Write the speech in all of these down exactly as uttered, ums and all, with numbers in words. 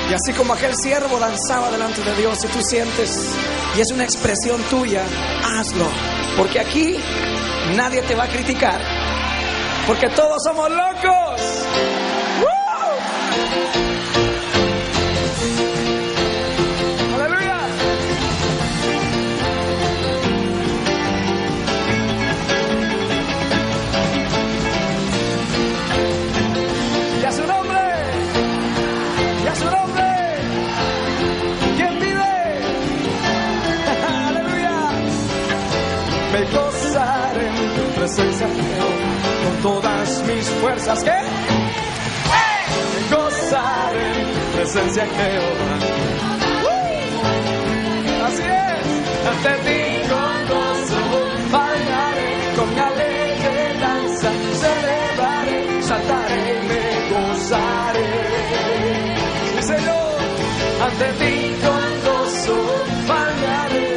Y así como aquel siervo danzaba delante de Dios, si tú sientes y es una expresión tuya, hazlo. Porque aquí nadie te va a criticar, porque todos somos locos. ¡Woo! ¡Aleluya! Y a su nombre, y a su nombre, ¿quién vive? ¡Aleluya! Me gozaré en tu presencia, con todas mis fuerzas. ¿Qué? Me gozaré en tu presencia, Jehová. ¡Uh! Así es. Ante ti con gozo bailaré, con alegre danza celebraré, saltaré y me gozaré. Sí, Señor. Ante ti con gozo bailaré,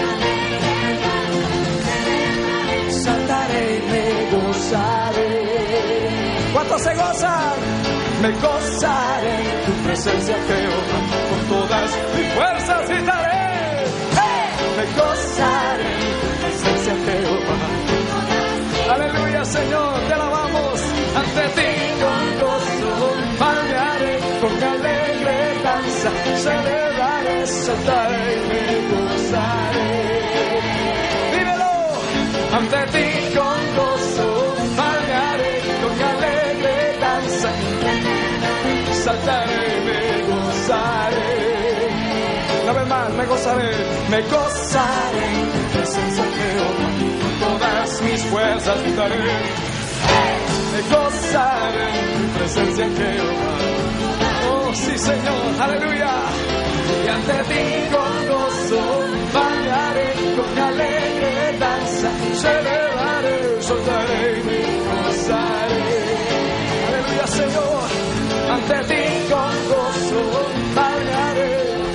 saltaré y me gozaré. ¿Cuántos se gozan? Me gozaré en tu presencia, Jehová, con todas mis fuerzas gritaré. ¡Hey! Me gozaré en tu presencia, Jehová. Aleluya, Señor, te alabamos. Ante ti con gozo bailaré, con alegre danza celebraré, saltaré y me gozaré. Dímelo. Ante ti con gozo bailaré, con alegre danza saltaré y me gozaré. Una vez más, me gozaré, me gozaré en tu presencia, Jehová, con todas mis fuerzas gritaré. Me gozaré en tu presencia, Jehová. Oh, sí, Señor, aleluya. Y ante ti con gozo bailaré, con alegre danza celebraré, soltaré y me gozaré. Aleluya, Señor. Ante ti con gozo bailaré.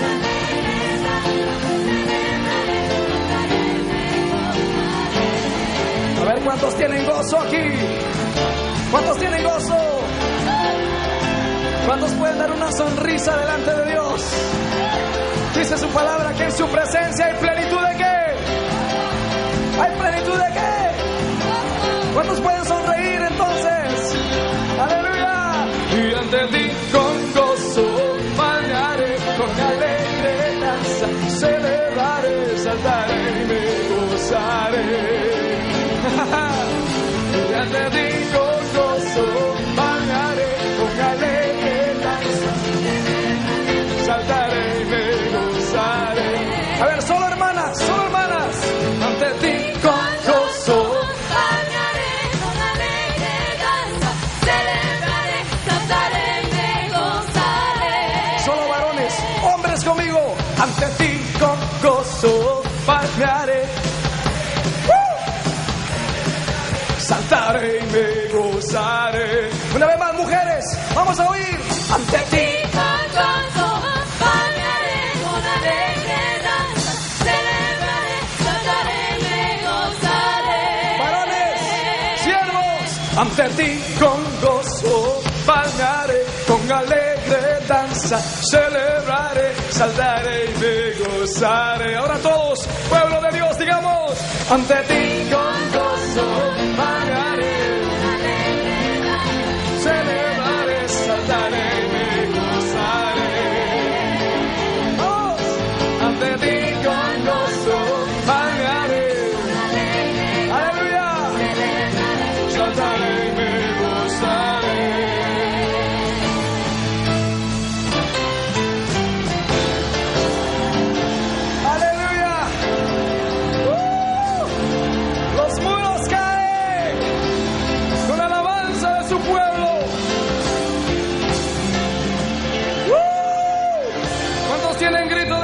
A ver cuántos tienen gozo aquí. ¿Cuántos tienen gozo? ¿Cuántos pueden dar una sonrisa delante de Dios? Dice su palabra que en su presencia hay plenitud de qué. ¿Hay plenitud de qué? ¿Cuántos pueden sonreír entonces? ¡Aleluya! Y ante ti con gozo bailaré, con alegre danza celebraré, saltaré y me gozaré. Y ante ti con gozo bailaré, con alegre danza saltaré y me gozaré. A ver, solo hermanas, solo hermanas. Ante ti con gozo bailaré, con alegre danza celebraré, saltaré y me gozaré. Solo varones, hombres conmigo. Ante ti con gozo bailaré, ¡uh! Saltaré y me gozaré. Una vez más, mujeres, vamos a oír. Ante ti con gozo bailaré, con alegre danza celebraré, saltaré y me gozaré. Varones, siervos, ante ti con gozo bailaré, con alegre danza celebraré, saltaré y me gozaré. Ahora todos, pueblo de Dios, digamos. Ante ti con gozo bailaré, celebraré, saltaré y me gozaré. Vamos. Ante ti con gozo bailaré, aleluya, saltaré y me gozaré. Aleluya. ¡Uh! Los muros caen con la alabanza de su pueblo. ¡Uh! ¿Cuántos tienen gritos